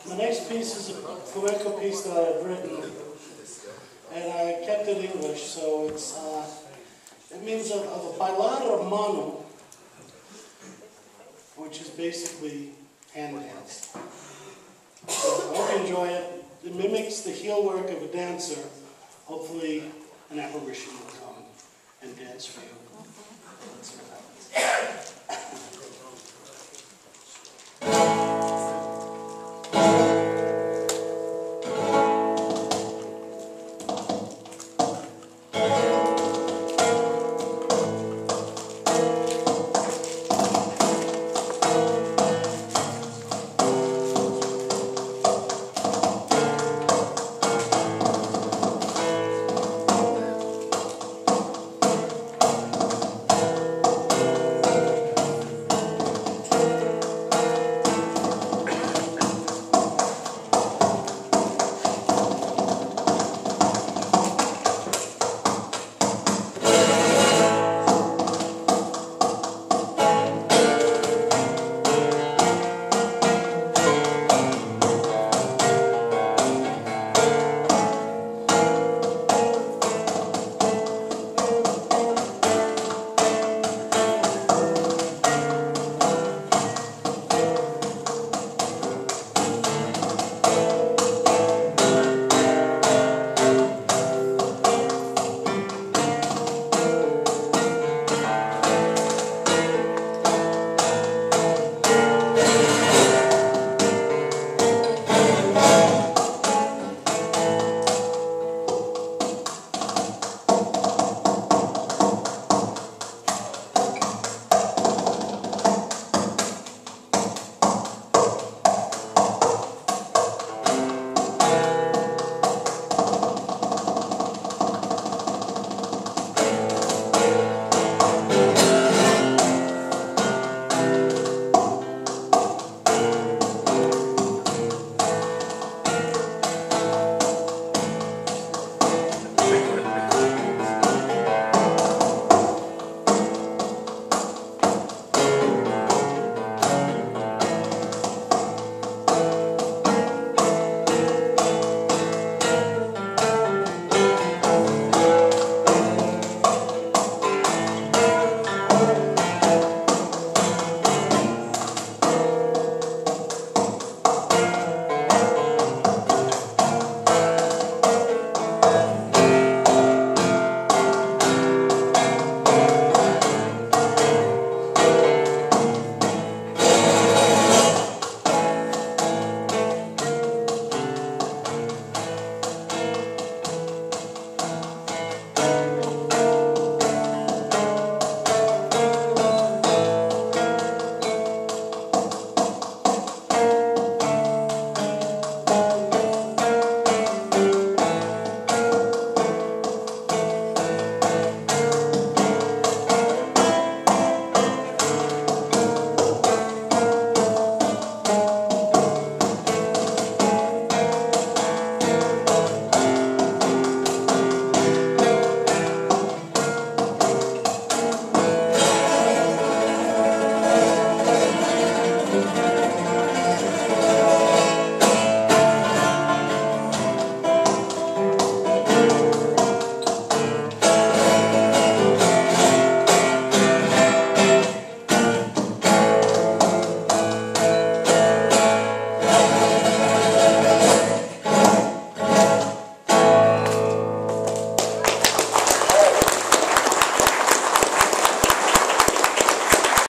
The next piece is a flamenco piece that I've written, and I kept it English, so it means a bailar mano, which is basically hand dance. So I hope you enjoy it. It mimics the heel work of a dancer. Hopefully an apparition will come and dance for you. Let's see what happens.